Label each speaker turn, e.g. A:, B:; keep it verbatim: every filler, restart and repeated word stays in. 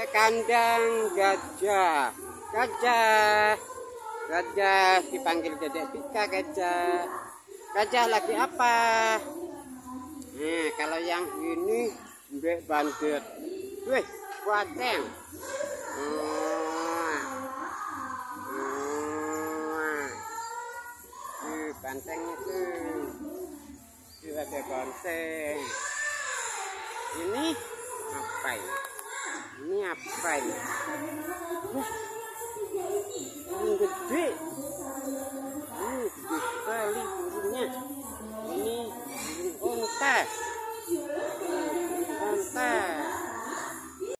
A: kandang gajah. Gajah. Gajah dipanggil Dedek Tika gajah. Gajah lagi apa? Nah, kalau yang ini mbek bandit. Wih, kuateng. Oh. Oh. Ih, bantengnya tuh. Itu ada banteng. Ini apa ini? Ini apa ini? Wah.